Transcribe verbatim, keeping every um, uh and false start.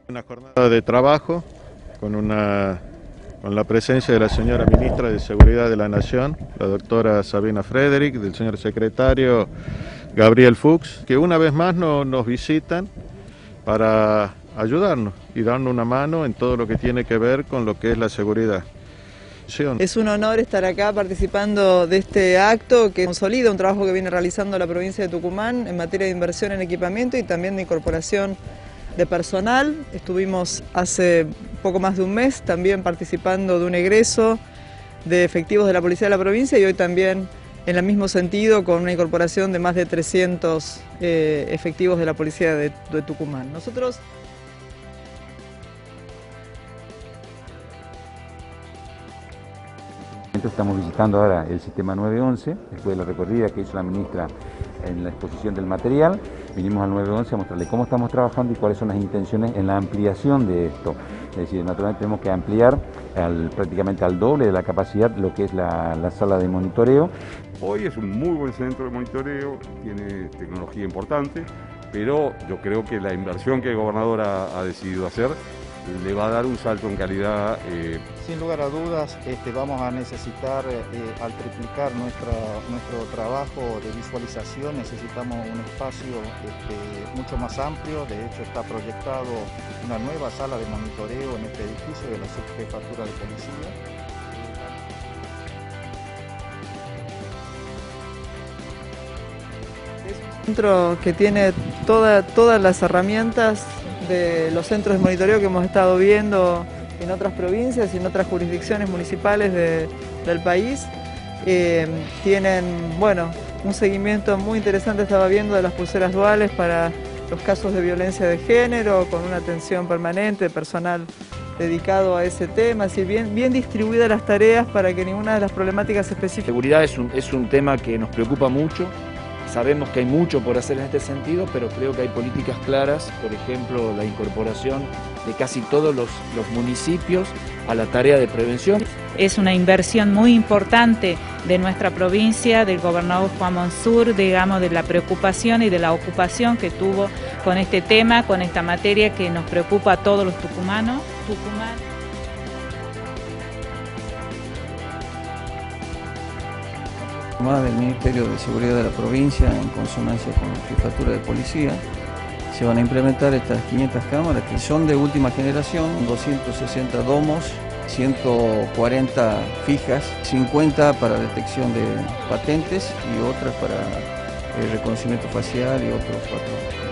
Una jornada de trabajo con, una, con la presencia de la señora Ministra de Seguridad de la Nación, la doctora Sabina Frederick, del señor secretario Gabriel Fuchs, que una vez más no, nos visitan para ayudarnos y darnos una mano en todo lo que tiene que ver con lo que es la seguridad. Es un honor estar acá participando de este acto que consolida un trabajo que viene realizando la provincia de Tucumán en materia de inversión en equipamiento y también de incorporación de personal. Estuvimos hace poco más de un mes también participando de un egreso de efectivos de la Policía de la provincia y hoy también en el mismo sentido con una incorporación de más de trescientos eh, efectivos de la Policía de, de Tucumán. Nosotros Estamos visitando ahora el sistema nueve once, después de la recorrida que hizo la ministra en la exposición del material. Vinimos al nueve once a mostrarle cómo estamos trabajando y cuáles son las intenciones en la ampliación de esto. Es decir, naturalmente tenemos que ampliar al, prácticamente al doble de la capacidad lo que es la, la sala de monitoreo. Hoy es un muy buen centro de monitoreo, tiene tecnología importante, pero yo creo que la inversión que el gobernador ha, ha decidido hacer le va a dar un salto en calidad. Eh... Sin lugar a dudas, este, vamos a necesitar, eh, al triplicar nuestra, nuestro trabajo de visualización, necesitamos un espacio este, mucho más amplio. De hecho, está proyectado una nueva sala de monitoreo en este edificio de la Subjefatura de Policía. Es un centro que tiene toda, todas las herramientas de los centros de monitoreo que hemos estado viendo en otras provincias y en otras jurisdicciones municipales de, del país. Eh, tienen, bueno, un seguimiento muy interesante, estaba viendo, de las pulseras duales para los casos de violencia de género, con una atención permanente, personal dedicado a ese tema, así bien, bien distribuidas las tareas para que ninguna de las problemáticas específicas... Seguridad es un, es un tema que nos preocupa mucho. Sabemos que hay mucho por hacer en este sentido, pero creo que hay políticas claras, por ejemplo, la incorporación de casi todos los, los municipios a la tarea de prevención. Es una inversión muy importante de nuestra provincia, del gobernador Juan Mansur, digamos, de la preocupación y de la ocupación que tuvo con este tema, con esta materia que nos preocupa a todos los tucumanos. Tucumán. Del Ministerio de Seguridad de la provincia, en consonancia con la Jefatura de Policía, se van a implementar estas quinientas cámaras que son de última generación, doscientos sesenta domos, ciento cuarenta fijas, cincuenta para detección de patentes y otras para el reconocimiento facial y otros cuatro.